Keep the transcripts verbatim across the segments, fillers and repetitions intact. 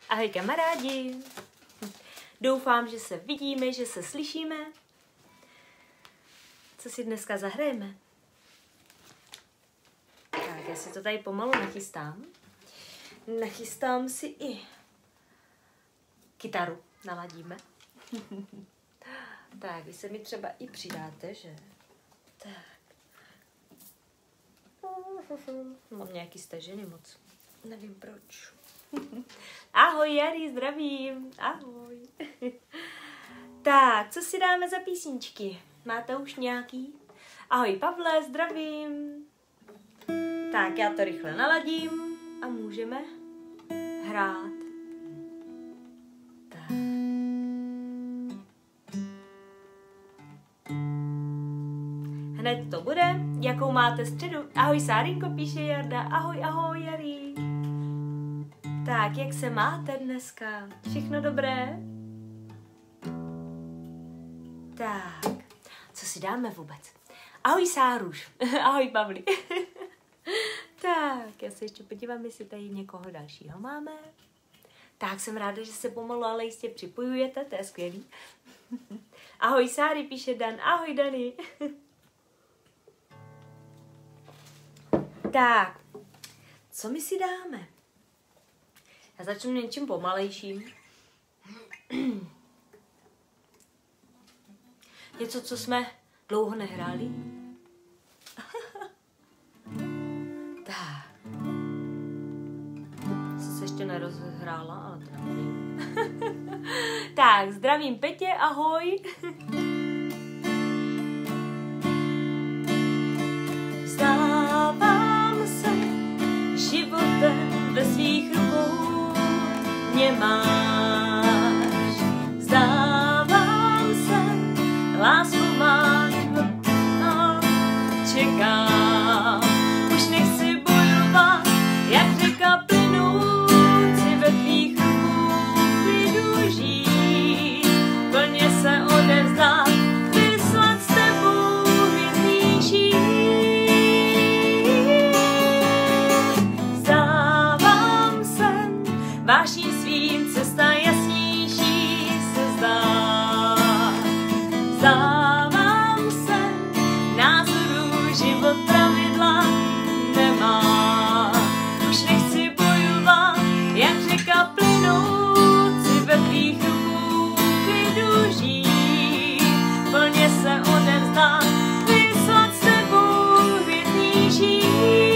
Ahoj kamarádi. Doufám, že se vidíme, že se slyšíme. Co si dneska zahrajeme? Tak, já si to tady pomalu nachystám. Nachystám si i kytaru. Naladíme. Tak, vy se mi třeba i přidáte, že? Tak. Mám nějaký stažený moc. Nevím proč. Ahoj Jari, zdravím. Ahoj. Tak, co si dáme za písničky? Máte už nějaký? Ahoj Pavle, zdravím. Tak, já to rychle naladím a můžeme hrát. Tak. Hned to bude. Jakou máte středu? Ahoj Sárinko, píše Jarda. Ahoj, ahoj Jari. Tak, jak se máte dneska? Všechno dobré? Tak, co si dáme vůbec? Ahoj Sáruš. Ahoj Pavli. Tak, já se ještě podívám, jestli tady někoho dalšího máme. Tak, jsem ráda, že se pomalu, ale jistě připojujete, to je skvělý. Ahoj Sáry, píše Dan. Ahoj Dani. Tak, co my si dáme? Já začnu něčím pomalejším. Něco, co jsme dlouho nehráli. Tak. Jsem se ještě nerozhrála, ale to nevím. Tak, zdravím Petě, ahoj. Vzdávám se životem ve svých rukou. Mě máš, vzdávám se, lásku mám, no, čekám, už nechci bojovat, jak řeka plynoucí ve tvých rukou, klidu žít, plně se odevzdat, vyslat s tebou hvězdný žít. Vzdávám se, vášním svým cesta jasnější se zdá. Vzdávám se, názoru život pravidla nemá. Už nechci bojovat, jak řeka plynoucí ve tvých rukou, klidu žít, plně se odevzdat, vyslat s tebou hvězdný žít.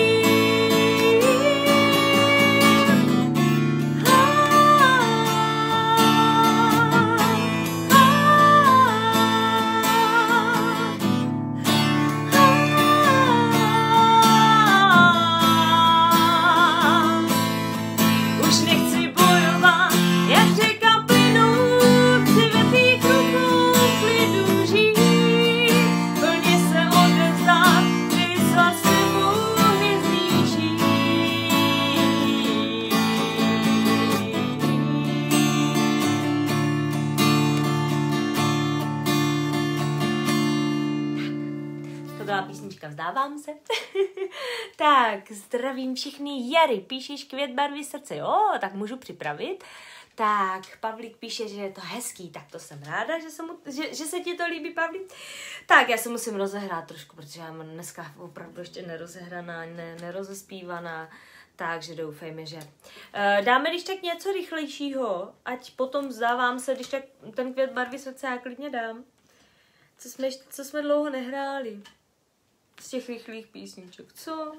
Písnička Vzdávám se. Tak, zdravím všichni. Jary, píšeš květ barvy srdce. Jo, tak můžu připravit. Tak, Pavlík píše, že je to hezký, tak to jsem ráda, že se, mu, že, že se ti to líbí, Pavlík. Tak, já se musím rozehrát trošku, protože já mám dneska opravdu ještě nerozehraná, ne, nerozespívaná. Takže doufejme, že uh, dáme když tak něco rychlejšího, ať potom vzdávám se, když tak ten květ barvy srdce já klidně dám. Co jsme, co jsme dlouho nehráli. Z těch rychlých písniček, co?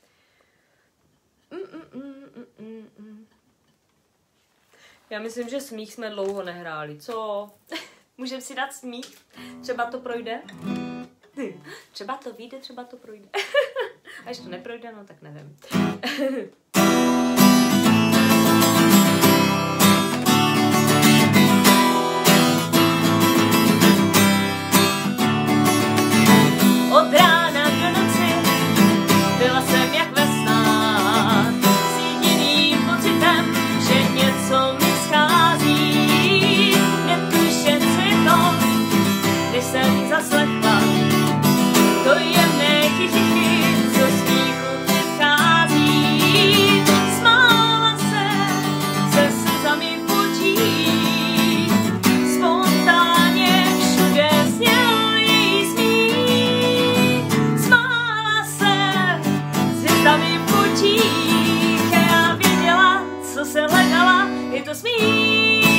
Mm, mm, mm, mm, mm. Já myslím, že smích jsme dlouho nehráli, co? Můžeme si dát smích? Třeba to projde? Třeba to vyjde, třeba to projde. A když to neprojde, no tak nevím. Od rána do noci byla jsem jak ve snách, s jediným pocitem, že něco mi schází. Netušen si to, když jsem zaslechla to jemné chichy, co smíchu předchází. smích.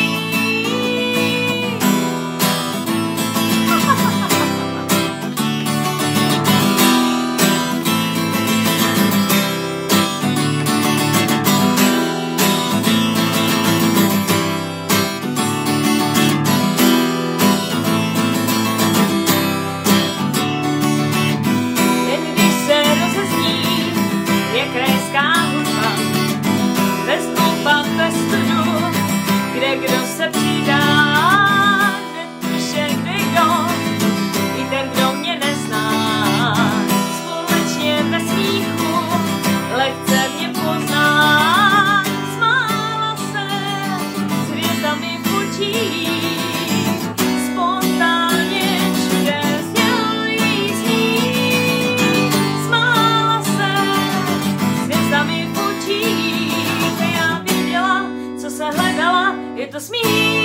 Kdo se přidá, nepíše kdo, i ten, kdo mě nezná. Společně ve smíchu lehce mě pozná. Smála se s hvězdami v očích, spontánně všude zněl její smích. Smála se s hvězdami v očích, a já věděla, co se hledala, je to smích.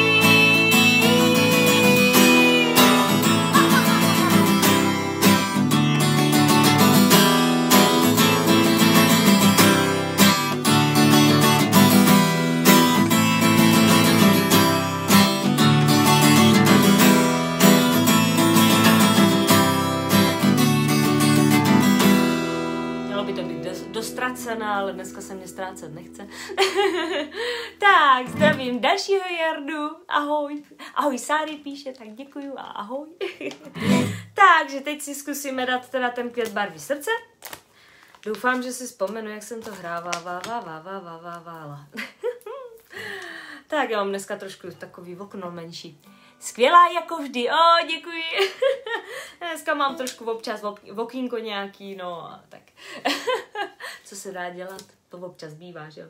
Mělo by to být dostracená, ale dneska se mě ztrácet nechce. Tak, zdravím dalšího Jardu, ahoj. Ahoj, Sáry píše, tak děkuju a ahoj. Takže teď si zkusíme dát teda ten květ barvy srdce. Doufám, že si vzpomenu, jak jsem to hrávala. Tak já mám dneska trošku takový okno menší. Skvělá jako vždy, o, děkuji. Dneska mám trošku občas okýnko nějaký, no a tak. Co se dá dělat, to občas bývá, že jo.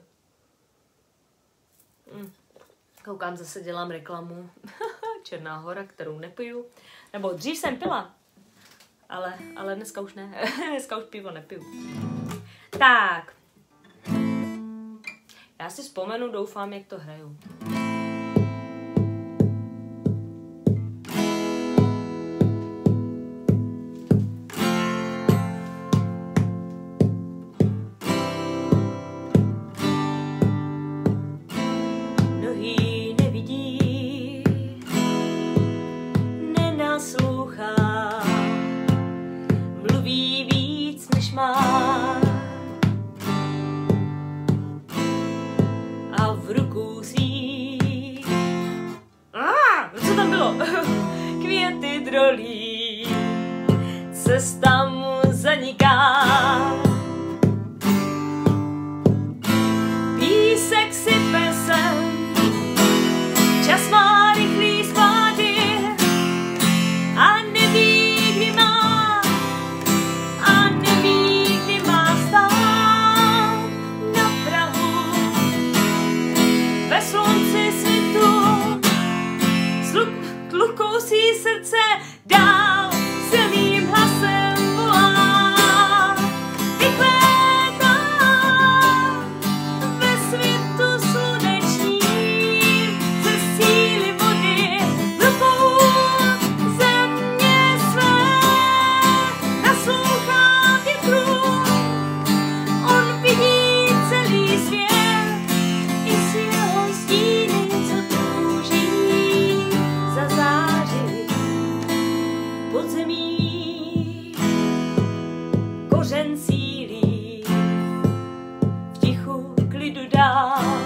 Hm. Koukám, zase dělám reklamu. Černá hora, kterou nepiju. Nebo dřív jsem pila, ale, ale dneska už ne. Dneska už pivo nepiju. Tak. Já si vzpomenu, doufám, jak to hraju. A v ruku svých ah, co tam bylo? Květy drolí, cesta mu zaniká. Písek sype se, čas má rychlý spády a neví, kdy má, a neví, kdy má stát na prahu ve slunci svitu. Tlukou si srdce dál, silným hlasem volá. Vykvétá ve světu slunečním, ze síly vody rukou země své. Naslouchá větru, on vidí celý svět, i s jeho stíny, co touží zazářit pod zemí. Kořen sílí, v tichu klidu dál,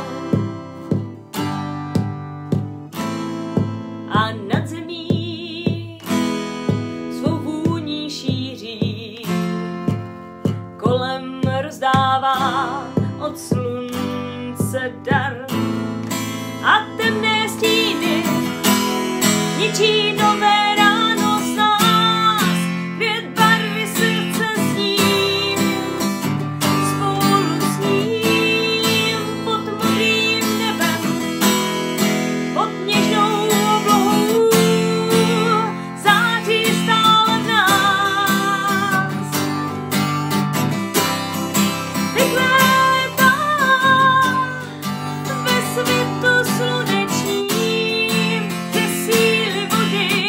a nad zemí svou vůní šíří. Kolem rozdává od slunce dar a temné stíny ničí nové ráno z nás. Květ barvy srdce s ním, spolu s ním, pod modrým nebem, pod něžnou oblohou, září stále v nás. Vykvétá ve světu slunečním, ze síly vody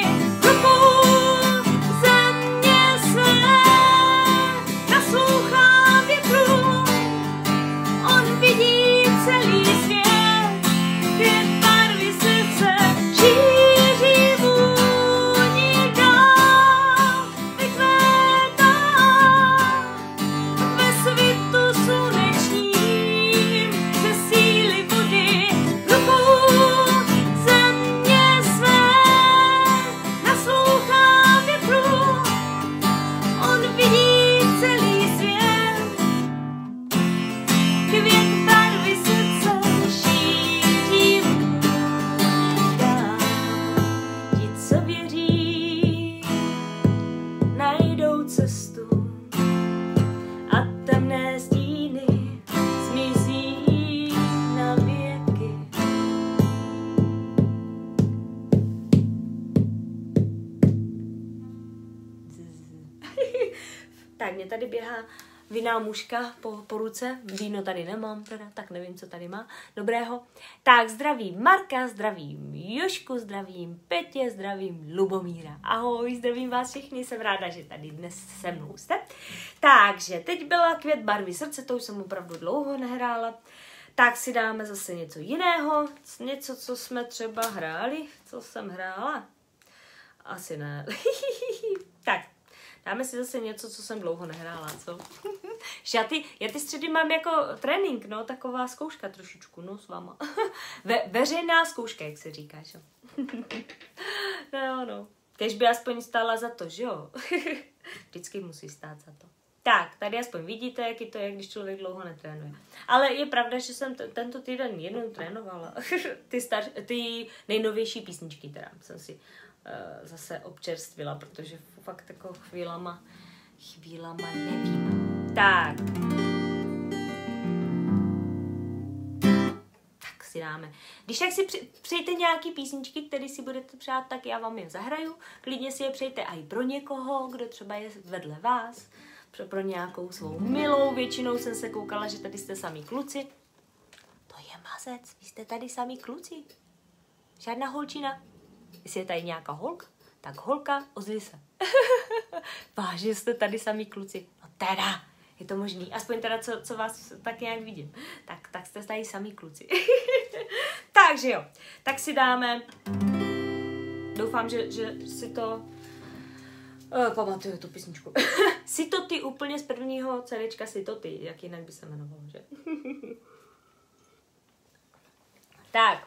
Tak, mě tady běhá vinná mužka po, po ruce. Víno tady nemám, teda, tak nevím, co tady má. Dobrého. Tak, zdravím Marka, zdravím Jošku, zdravím Petě, zdravím Lubomíra. Ahoj, zdravím vás všechny, jsem ráda, že tady dnes se mnou jste. Takže, teď byla Květ barvy srdce, to už jsem opravdu dlouho nehrála. Tak si dáme zase něco jiného, něco, co jsme třeba hráli. Co jsem hrála? Asi ne. Tak, dáme si zase něco, co jsem dlouho nehrála, co? Já ty, já ty středy mám jako trénink, no, taková zkouška trošičku, no, s váma. Ve, veřejná zkouška, jak se říká, že? No, no. Kež by aspoň stála za to, že jo? Vždycky musí stát za to. Tak, tady aspoň vidíte, jaký to je, když člověk dlouho netrénuje. Ale je pravda, že jsem t- tento týden jednou trénovala. ty, star- ty nejnovější písničky teda jsem si uh, zase občerstvila, protože fakt jako chvílama, chvílama nevím. Tak. Tak si dáme. Když tak si při- přejte nějaký písničky, které si budete přát, tak já vám je zahraju. Klidně si je přejte i pro někoho, kdo třeba je vedle vás. Pro nějakou svou milou, většinou jsem se koukala, že tady jste sami kluci. To je mazec, vy jste tady sami kluci. Žádná holčina. Jestli je tady nějaká holka, tak holka, ozvi se. Vážně jste tady sami kluci. No teda, je to možný. Aspoň teda, co, co vás tak nějak vidím. Tak, tak jste tady sami kluci. Takže jo, tak si dáme. Doufám, že, že si to... Uh, pamatuju tu písničku. Si to ty úplně z prvního CDčka, si to ty, jak jinak by se jmenovalo, že? Tak.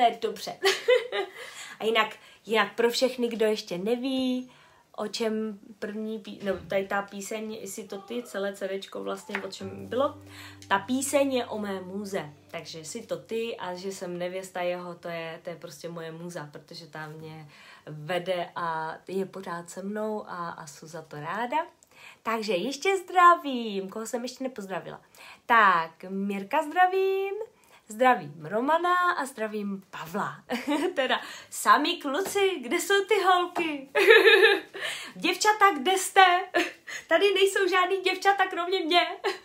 je dobře. A jinak, jinak pro všechny, kdo ještě neví, o čem první, pí... no tady ta píseň, jestli to ty, celé CDčko vlastně o čem bylo, ta píseň je o mé muze, takže si to ty a že jsem nevěsta jeho, to je, to je prostě moje muza, protože ta mě vede a je pořád se mnou a, a jsem za to ráda. Takže ještě zdravím, koho jsem ještě nepozdravila. Tak, Mirka zdravím, zdravím Romana a zdravím Pavla. Teda sami kluci, kde jsou ty holky? Děvčata, kde jste? Tady nejsou žádný děvčata kromě mě.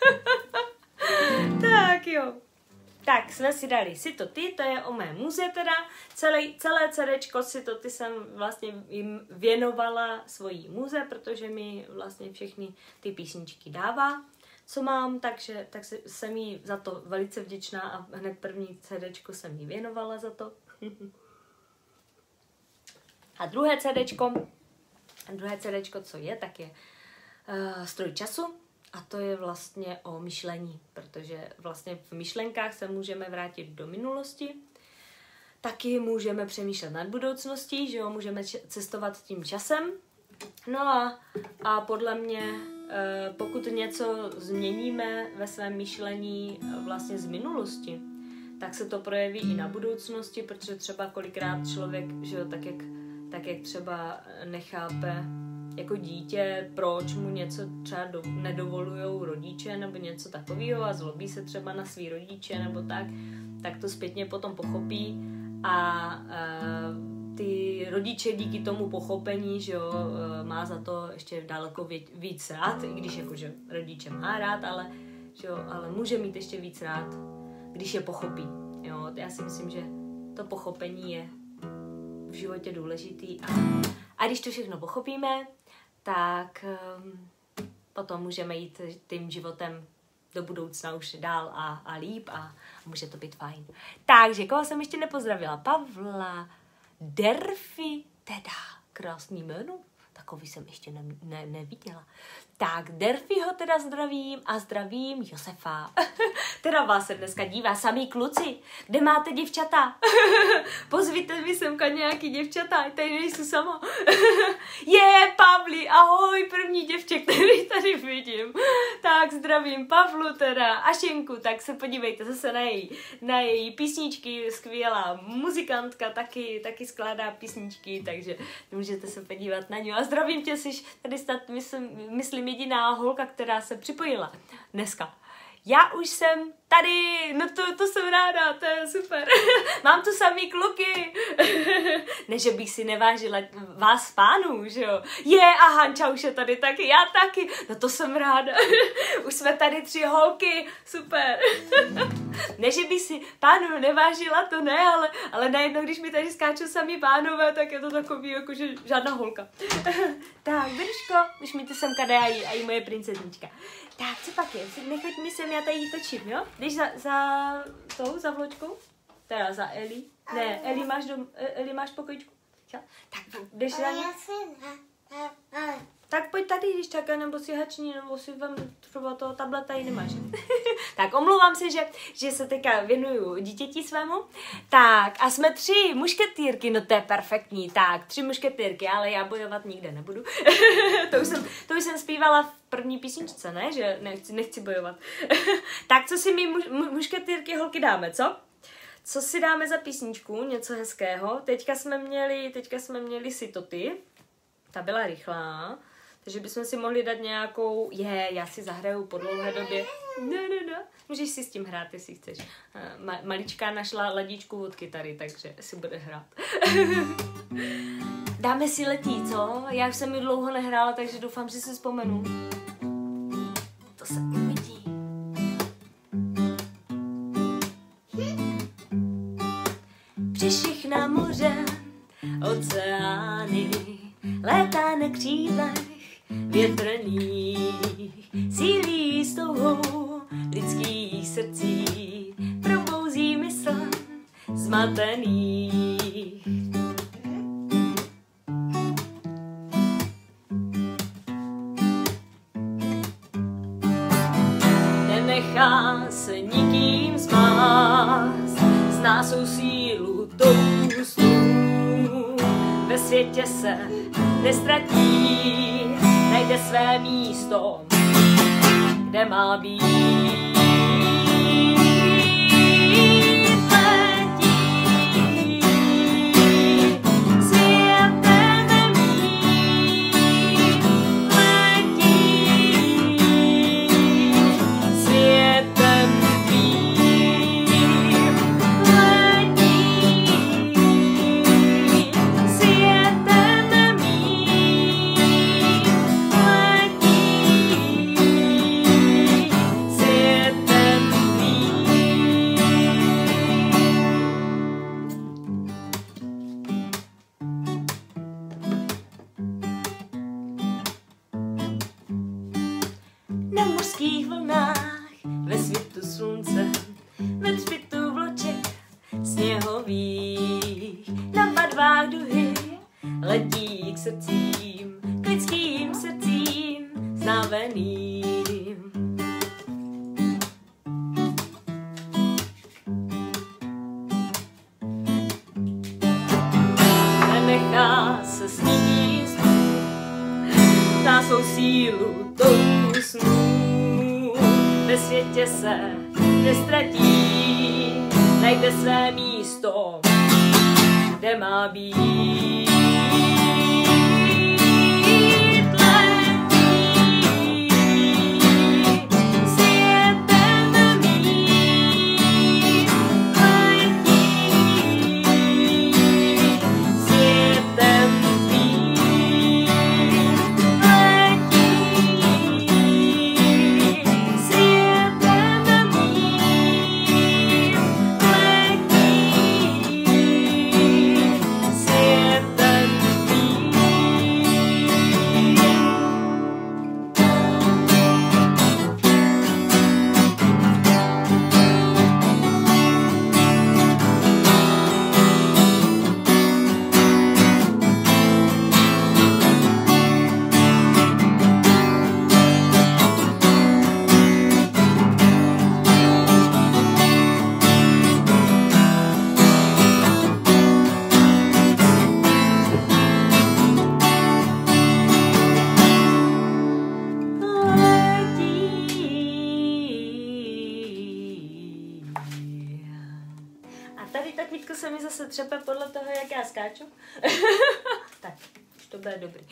Tak jo. Tak jsme si dali Si to ty, to je o mé muze teda. Celé, celé CDčko Si to ty jsem vlastně jim věnovala svojí muze, protože mi vlastně všechny ty písničky dává, co mám, takže tak jsem jí za to velice vděčná a hned první CDčko jsem jí věnovala za to. A druhé CDčko, druhé CDčko, co je, tak je uh, Stroj času. A to je vlastně o myšlení, protože vlastně v myšlenkách se můžeme vrátit do minulosti, taky můžeme přemýšlet nad budoucností, že jo, můžeme cestovat tím časem. No a, a podle mě, pokud něco změníme ve svém myšlení vlastně z minulosti, tak se to projeví i na budoucnosti, protože třeba kolikrát člověk, že jo, tak jak, tak jak třeba nechápe jako dítě, proč mu něco třeba do, nedovolujou rodiče nebo něco takového a zlobí se třeba na svý rodiče nebo tak, tak to zpětně potom pochopí a, a ty rodiče díky tomu pochopení, že jo, má za to ještě daleko vě, víc rád, i když jakože rodiče má rád, ale, že jo, ale může mít ještě víc rád, když je pochopí. Jo. Já si myslím, že to pochopení je v životě důležitý a, a když to všechno pochopíme, tak um, potom můžeme jít tím životem do budoucna už dál a, a líp a může to být fajn. Takže, koho jsem ještě nepozdravila? Pavla Derfy, teda krásný jméno, takový jsem ještě ne, ne, neviděla. Tak, Derfyho teda zdravím a zdravím Josefa. Teda vás se dneska dívá, samý kluci, kde máte děvčata? Pozvíte mi semka nějaký děvčata, tady nejsou sama. Je, Pavli, ahoj, první děvče, který tady vidím. Tak, zdravím Pavlu teda a Šenku, tak se podívejte zase na její, na její písničky, skvělá muzikantka, taky, taky skládá písničky, takže můžete se podívat na ně. A zdravím tě, jsi tady snad, myslím, myslím jediná holka, která se připojila dneska. Já už jsem tady, no to, to jsem ráda, to je super. Mám tu samý kluky. Ne, že bych si nevážila vás pánů, že jo. Je, a Hanča už je tady taky, já taky. No to jsem ráda. Už jsme tady tři holky, super. Ne, že bych si pánů nevážila, to ne, ale, ale najednou, když mi tady skáčou sami pánové, tak je to takový, jakože žádná holka. Tak, Držko, už mi ty semka dají a i moje princeznička. Tak, co pak je? Nechoď mi sem, já tady točím, jo? Jdeš za, za tou, za vločkou? Teda za Eli. Ne, Eli máš, dom, Eli máš pokojičku? Tak, jdeš za ní? Tak pojď tady, když tak, nebo si hační, nebo si vem třeba toho tableta, ji nemáš. Tak omlouvám se, že, že se teďka věnuju dítěti svému. Tak a jsme tři mušketýrky, no to je perfektní. Tak, tři mušketýrky, ale já bojovat nikde nebudu. to, už jsem, to už jsem zpívala v první písničce, ne? Že nechci, nechci bojovat. Tak co si my muš, mušketýrky holky dáme, co? Co si dáme za písničku? Něco hezkého. Teďka jsme měli, teďka jsme měli Si to ty. Ta byla rychlá. Takže bychom si mohli dát nějakou, je, já si zahraju po dlouhé době. Ne, ne, ne. Můžeš si s tím hrát, jestli chceš. Ma, malička našla ladičku od kytary, takže si bude hrát. Dáme si Letí, co? Já už jsem ji dlouho nehrála, takže doufám, že si vzpomenu. To se uvidí. Přišich na moře, oceány, létá na křídlech větrných, sílí s touhou lidských srdcí, probouzí mysl zmatených. Nenechá se nikým zmást, zná svou sílu tou světě se nestratí, najde své místo, kde má být. Na mořských vlnách, ve světu slunce, ve třpitu vloček sněhových, na barvách duhy letí k srdcím, k lidským srdcím znaveným. Nenechá se sníst na svou sílu touhu snů, ve světě se nestratí, najde své místo, kde má být. Tady tak Vítko se mi zase třepe podle toho, jak já skáču. Tak, už to bude dobrý.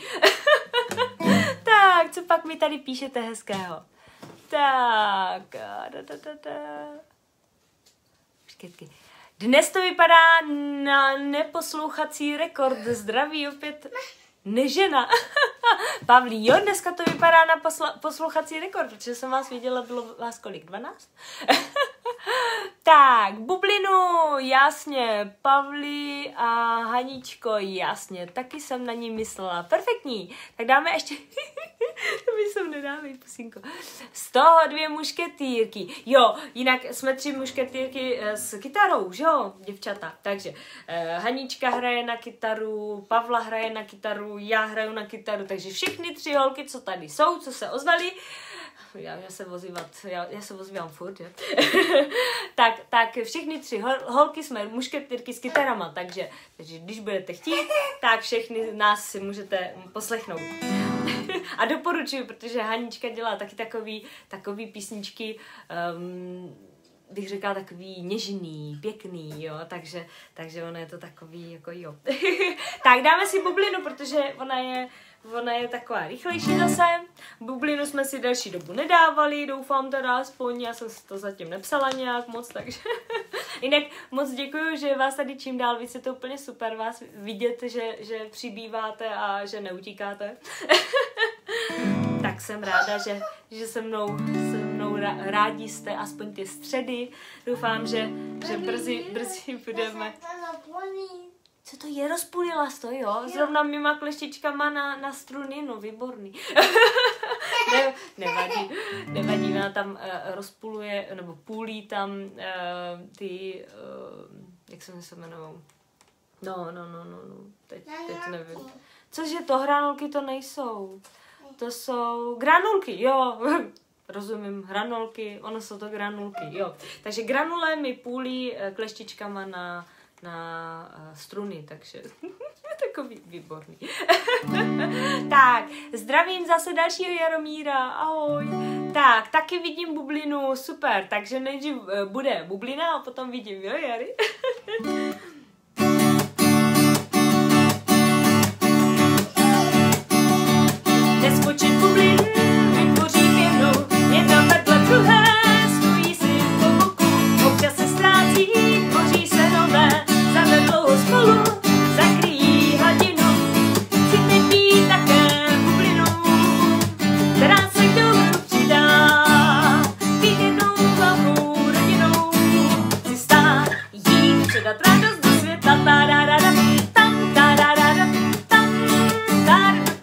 Tak, co pak mi tady píšete hezkého? Tak, da, da, da, da. Počkejte. Dnes to vypadá na neposlouchací rekord. Zdraví opět nežena. Pavlí, jo, dneska to vypadá na posla- poslouchací rekord, protože jsem vás viděla, bylo vás kolik? dvanáct? Tak, bublinu, jasně, Pavlí a Haničko, jasně, taky jsem na ní myslela. Perfektní, tak dáme ještě, to by jsem nedávej, pusínko. Z toho dvě mušketýrky. Jo, jinak jsme tři mušketýrky s kytarou, že jo, děvčata. Takže eh, Hanička hraje na kytaru, Pavla hraje na kytaru, já hraju na kytaru, takže všechny tři holky, co tady jsou, co se ozvaly, já, já se vozívat, já, já se vozívám furt, že? tak, tak všechny tři hol, holky jsme mušketýrky s kytarama, takže, takže když budete chtít, tak všechny nás si můžete poslechnout. A doporučuji, protože Hanička dělá taky takový, takový písničky, um, bych řekla takový něžný, pěkný, jo, takže, takže ona je to takový, jako jo. Tak dáme si bublinu, protože ona je, ona je taková rychlejší zase. Bublinu jsme si další dobu nedávali, doufám teda aspoň, já jsem si to zatím nepsala nějak moc, takže jinak moc děkuju, že vás tady čím dál víc, je to úplně super vás vidět, že, že přibýváte a že neutíkáte. Tak jsem ráda, že, že se mnou, se mnou rádi jste, aspoň ty středy. Doufám, že, že brzy, brzy budeme. Co to je? Rozpůlila to, jo? Zrovna mýma kleštičkama na, na struny, no výborný. ne, nevadí, nevadí, ona tam uh, rozpůluje, nebo půlí tam uh, ty, uh, jak se se jmenou? No, no, no, no, no, teď, teď nevím. Cože to, hranolky to nejsou. To jsou granulky, jo. Rozumím, hranolky, ono jsou to granulky, jo. Takže granule mi půlí kleštičkama na, na uh, struny, takže Takový výborný. Tak, zdravím zase dalšího Jaromíra, ahoj. Tak, taky vidím bublinu, super, takže nejdřív bude bublina a potom vidím, jo, Jary? Neskočit bublin, vytvoří pěnu, jedna vedle druhé, stojí si po boku, občas se ztrácí, tvoří se nové, zavedlo spolu, zakryjí hladinu, chci teď být také bublinou, která se k dobru přidá, být jednou velkou rodinou, chci stát, jít, předat radost do světa, tararara, tam, tararara, tam, tararara.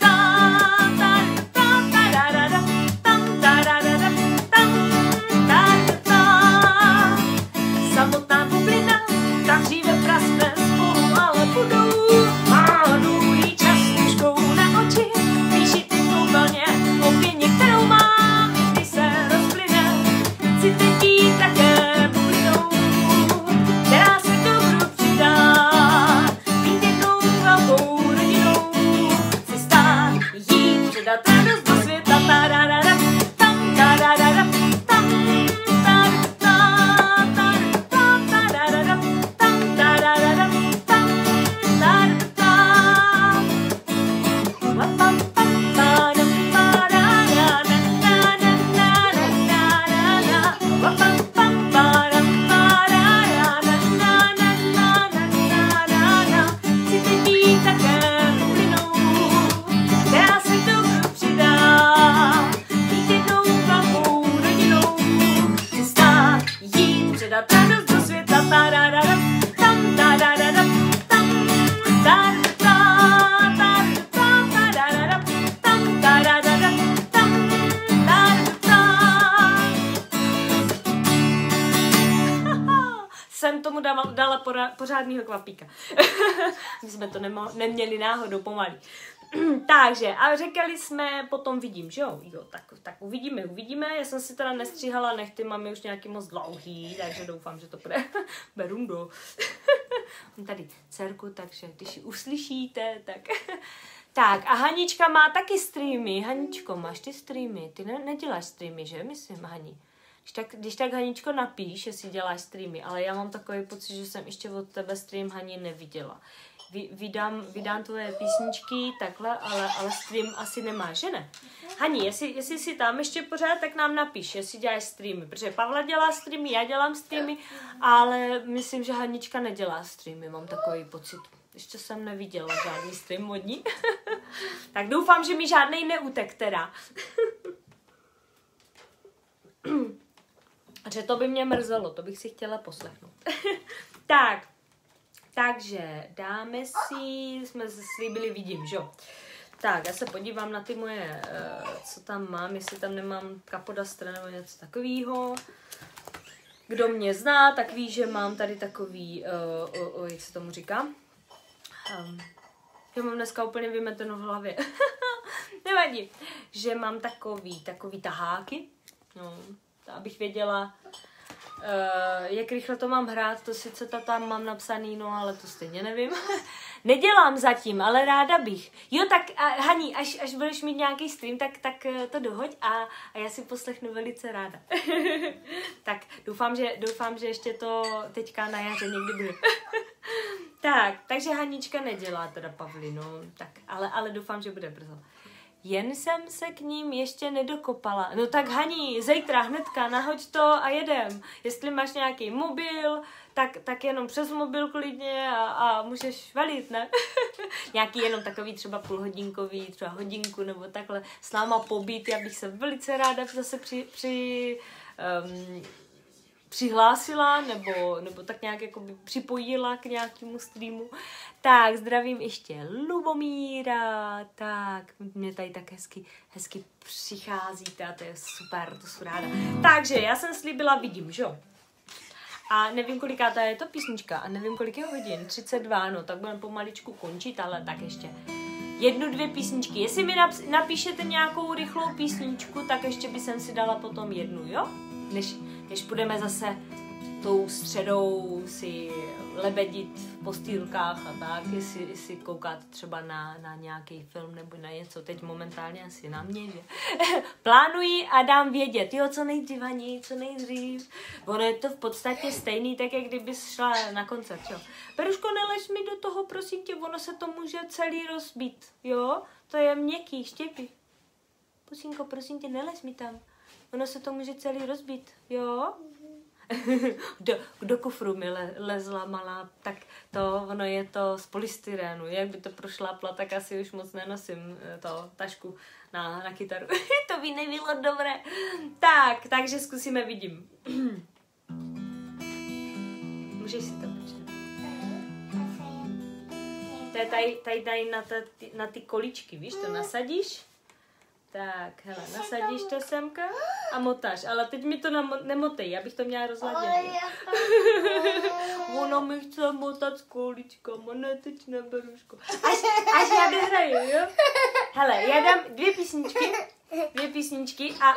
Samotná bublina, ta dříve praskne spolu, ale budou málují častuškou na oči, píši teď koupelně o pěně, kterou mám, když se rozplyne, chci teď jít také bublinou, která se k dobru přidá, být jednou velkou rodinou, chci stát, jít, předat radost do světa, tararara, tam, tararara, tam, jsem tomu dala, dala pořádnýho kvapíka. My jsme to nemo, neměli náhodou pomalý. Takže, a řekali jsme, potom vidím, že jo? Jo, tak, tak uvidíme, uvidíme. Já jsem si teda nestříhala nechty, mám je už nějaký moc dlouhý, takže doufám, že to bude berundo. Mám tady dcerku, takže když ji uslyšíte, tak... Tak, a Hanička má taky streamy. Haničko, máš ty streamy? Ty ne, neděláš streamy, že? Myslím, Hani. Když tak, když tak Haničko napíš, jestli děláš streamy, ale já mám takový pocit, že jsem ještě od tebe stream Hani neviděla. Vy, vydám, vydám tvoje písničky takhle, ale, ale stream asi nemáš, že ne? Hani, jestli, jestli si tam ještě pořád, tak nám napiš, jestli děláš streamy, protože Pavla dělá streamy, já dělám streamy, ale myslím, že Hanička nedělá streamy, mám takový pocit. Ještě jsem neviděla žádný stream od ní. Tak doufám, že mi žádnej neutek teda. Že to by mě mrzelo, to bych si chtěla poslechnout. Tak, takže dáme si, jsme se slíbili, vidím, že jo. Tak, já se podívám na ty moje, uh, co tam mám, jestli tam nemám kapodastra nebo něco takového. Kdo mě zná, tak ví, že mám tady takový, uh, uh, uh, jak se tomu říká? Um, já mám dneska úplně vymeteno v hlavě. Nevadí, že mám takový, takový taháky, no, abych věděla, uh, jak rychle to mám hrát, to sice to tam mám napsaný, no ale to stejně nevím. Nedělám zatím, ale ráda bych. Jo, tak a, Hani, až, až budeš mít nějaký stream, tak, tak to dohoď a, a já si poslechnu velice ráda. Tak doufám že, doufám, že ještě to teďka na jaře někdy bude. Tak, takže Hanička nedělá teda Pavlinu, tak, ale, ale doufám, že bude brzo. Jen jsem se k ním ještě nedokopala. No tak Hani, zítra hnedka nahoď to a jedem. Jestli máš nějaký mobil, tak, tak jenom přes mobil klidně a, a můžeš valit, ne? Nějaký jenom takový třeba půlhodinkový, třeba hodinku nebo takhle s náma pobít. Já bych se velice ráda zase při... při um, přihlásila, nebo, nebo tak nějak jako by připojila k nějakému streamu. Tak, zdravím ještě Lubomíra, tak, mě tady tak hezky, hezky přicházíte a to je super, to jsou ráda. Takže, já jsem slíbila, vidím, že jo? A nevím, kolikátá je to písnička a nevím, kolik je hodin, třicet dva, no, tak budeme pomaličku končit, ale tak ještě jednu, dvě písničky. Jestli mi napíšete nějakou rychlou písničku, tak ještě by jsem si dala potom jednu, jo? Než, než půjdeme zase tou středou si lebedit v postýlkách a tak, jestli, jestli koukáte třeba na, na nějaký film nebo na něco, teď momentálně asi na mě, že plánuji a dám vědět, jo, co nejdřív, Hani, co nejdřív. Ono je to v podstatě stejný, tak jak kdybys šla na koncert, jo. Peruško, nelež mi do toho, prosím tě, ono se to může celý rozbít, jo, to je měkký, štěpí. Pusínko, prosím tě, nelež mi tam, ono se to může celý rozbít, jo. do, do kufru mi le, lezla malá, tak to, ono je to z polystyrénu, jak by to prošlápla, tak asi už moc nenosím to tašku na, na kytaru. To by nebylo dobré. Tak, takže zkusíme, vidím. Můžeš si to počít. To je tady, tady, tady na, ta, na ty količky, víš, to nasadíš. Tak, hele, nasadíš to semka a motáš, ale teď mi to namo- nemotej, já bych to měla rozladět. Ona mi chce motat s količkama, ne teď ne, Beruško. Až, až já dohraju, jo? Hele, já dám dvě písničky, dvě písničky a...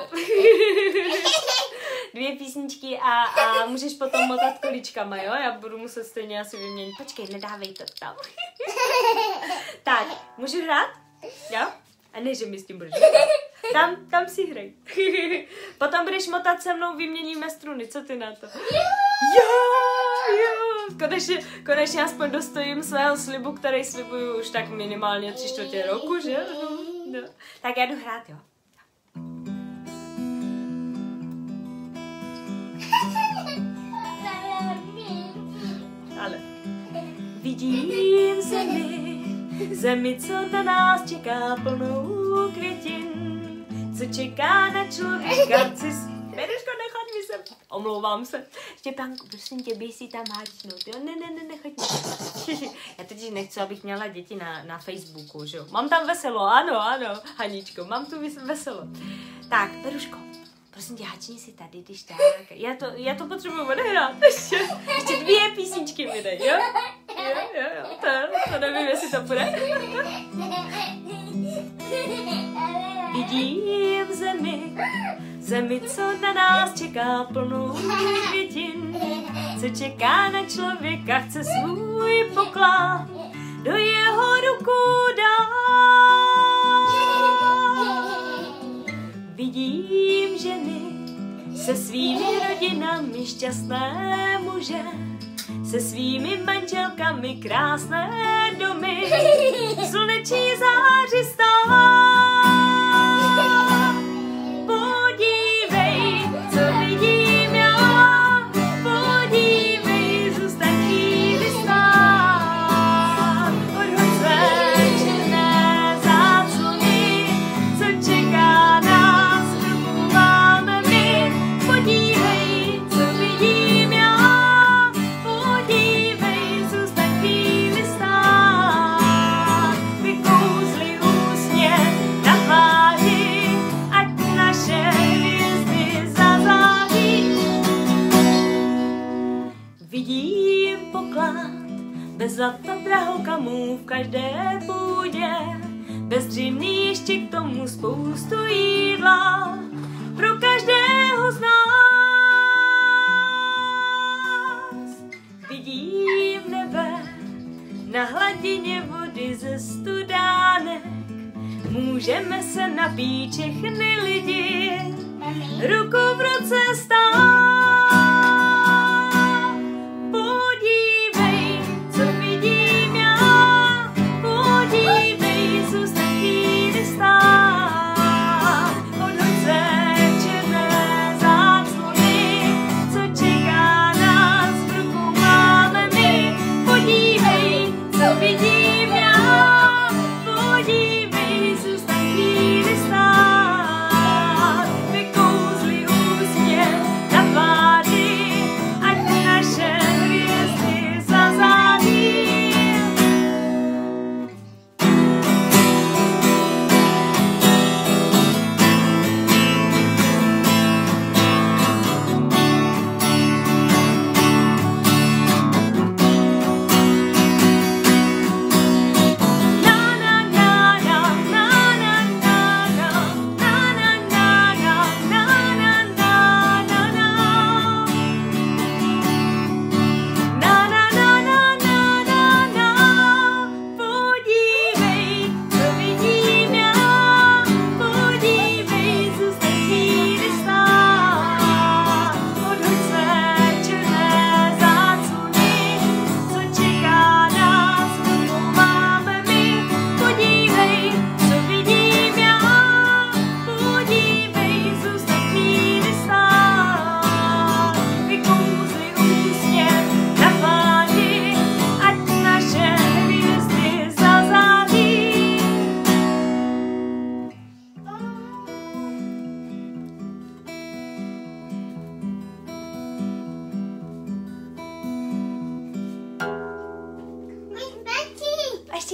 dvě písničky a, a můžeš potom motat količkama, jo? Já budu muset stejně asi vyměnit. Počkej, nedávej to tam. Tak, můžu hrát? Jo? A ne, že mi s tím budeš. Tam, tam si hrej. Potom budeš motat se mnou, vyměníme struny. Co ty na to? Jo, jo. Konečně, konečně aspoň dostojím svého slibu, který slibuju už tak minimálně tři čtvrtě roku, že? No. Tak já jdu hrát, jo. Ale vidím zemi, zemi, co na nás čeká plnou květin, co čeká na člověka, cis... Beruško, nechoď mi sem. Omlouvám se. Štěpánku, prosím tě, běž si tam háčnout, jo? Ne, ne, ne, nechoď mi sem. Já totiž nechci, abych měla děti na, na Facebooku, že jo? Mám tam veselo, ano, ano, Haničko, mám tu veselo. Tak, Beruško, prosím tě, háčni si tady, když tak. Já to, já to potřebuji odehrát. Ještě, ještě dvě písničky mi dej, jo? Jo, jo, jo, to, to nevím, jestli to bude. Vidím zemi, zemi, co na nás čeká plnou květin, co čeká na člověka, chce svůj poklad do jeho ruku dát. Vidím ženy se svými rodinami, šťastné muže, se svými manželkami, krásné domy, sluneční záři stát. Podívej, co vidím já, podívej, zůstaň chvíli stát. Odhoď své černé záclony, co čeká nás, ruku máme my. Podívej, co vidím já, podívej, zůstaň chvíli stát. Vykouzli úsměv na tváři, ať naše hvězdy zazáří. Vidím poklad bez zlata drahokamů v každé půdě, bez dřiny ještě k tomu spoustu jídla pro každého z nás. Vidím nebe na hladině vody ze studánek, můžeme se napít všechny lidi, ruku v ruce stát. Podívej, co vidím já, podívej, zůstaň chvíli stát. Odhoď se černé záclony, co čeká nás, v ruku máme my. Podívej, co vidím já, podívej, zůstaň chvíli stát. Vykouzli úsměv na tváři,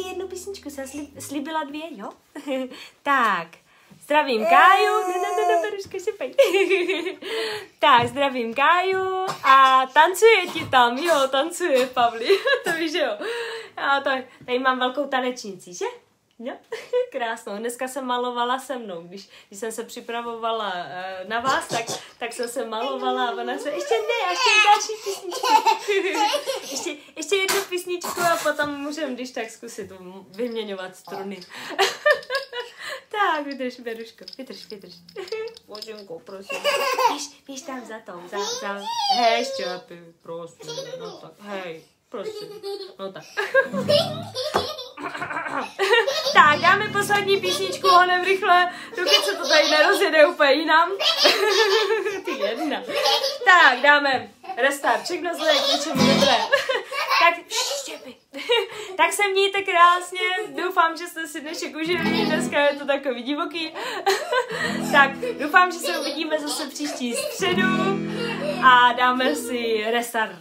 jednu písničku, jsem slib, slíbila dvě, jo? Tak, zdravím Káju, ne, ne, ne, ne, Beruško, šipej. Tak, zdravím Káju a tancuje ti tam, jo, tancuje, Pavli, to víš, jo. A tak, tady mám velkou tanečnici, že? Jo, krásnou. Dneska jsem malovala se mnou, když, když jsem se připravovala uh, na vás, tak, tak jsem se malovala a ona se, ještě ne, ještě další písničku. ještě, ještě jednu písničku a potom můžeme, když tak zkusit vyměňovat struny. Tak, vydrž, Beruško, vydrž, vydrž. Boženko, prosím. Běž, běž tam za tom, za, za, hej, šťápy, prosím, no tak, hej, prosím, no tak. Tak, dáme poslední písničku, honem rychle, dokud se to tady nerozjede úplně jinam. Ty jedna. Tak, dáme restart, všechno zle, k něčemu dobré. Tak, štěpy. Tak se mějte krásně, doufám, že jste si dnešek užili, dneska je to takový divoký. Tak, doufám, že se uvidíme zase příští středu a dáme si restart.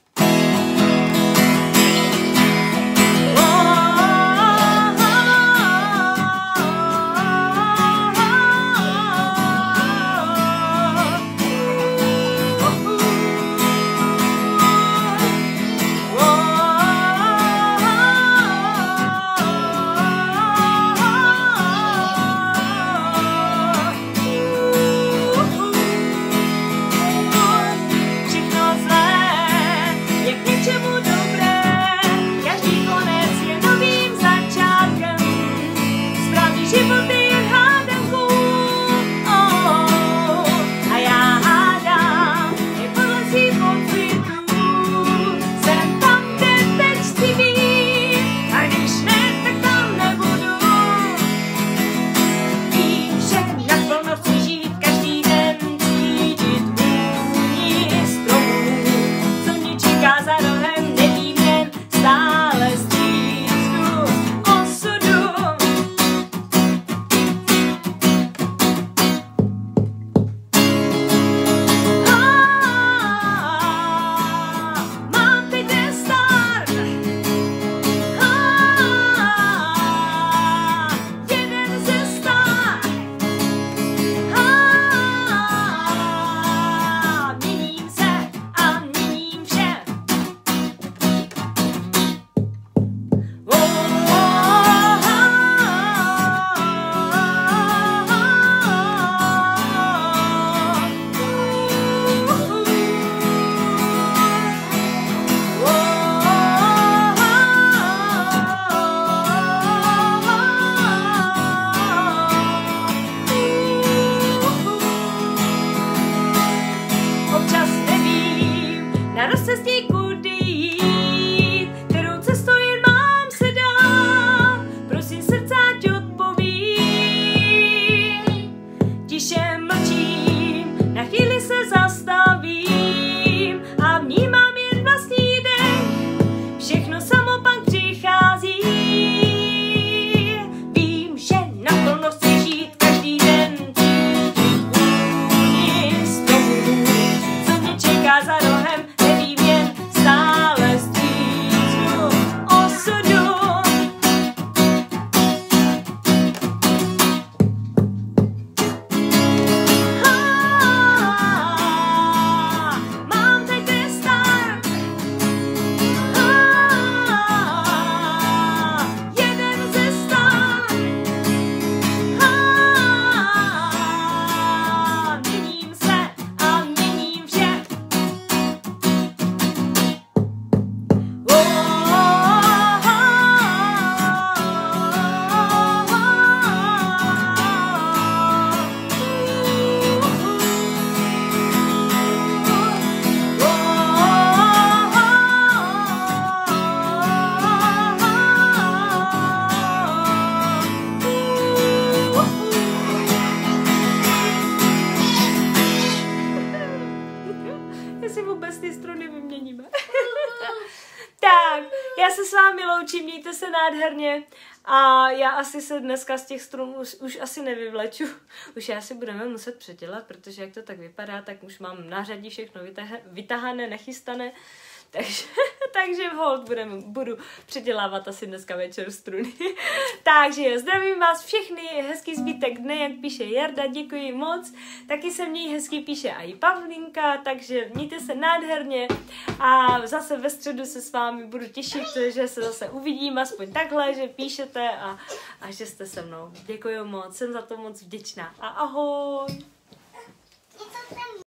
Mějte se nádherně a já asi se dneska z těch strun už, už asi nevyvleču. Už já si budeme muset předělat, protože jak to tak vypadá, tak už mám na řadí všechno vytahané, nechystané. takže, takže hold budem, budu předělávat asi dneska večer struny. Takže jo, zdravím vás všechny, hezký zbytek dne, jak píše Jarda, děkuji moc. Taky se měj hezky píše i Pavlinka, takže mějte se nádherně a zase ve středu se s vámi budu těšit, že se zase uvidím, aspoň takhle, že píšete a, a že jste se mnou. Děkuji moc, jsem za to moc vděčná a ahoj!